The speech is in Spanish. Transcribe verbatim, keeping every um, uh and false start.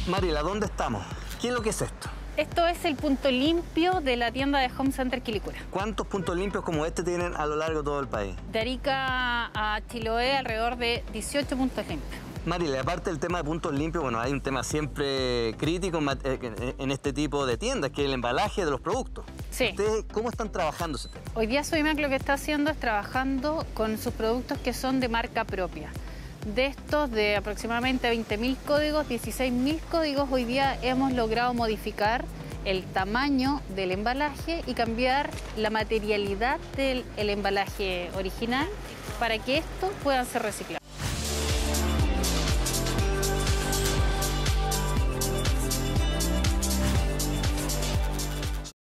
Mariela, ¿dónde estamos? ¿Qué es lo que es esto? Esto es el punto limpio de la tienda de Home Center Quilicura. ¿Cuántos puntos limpios como este tienen a lo largo de todo el país? De Arica a Chiloé, alrededor de dieciocho puntos limpios. Mariela, aparte del tema de puntos limpios, bueno, hay un tema siempre crítico en este tipo de tiendas, que es el embalaje de los productos. Sí. ¿Ustedes cómo están trabajando ese tema? Hoy día Sodimac lo que está haciendo es trabajando con sus productos que son de marca propia. De estos, de aproximadamente veinte mil códigos, dieciséis mil códigos, hoy día hemos logrado modificar el tamaño del embalaje y cambiar la materialidad del el embalaje original para que estos puedan ser reciclados.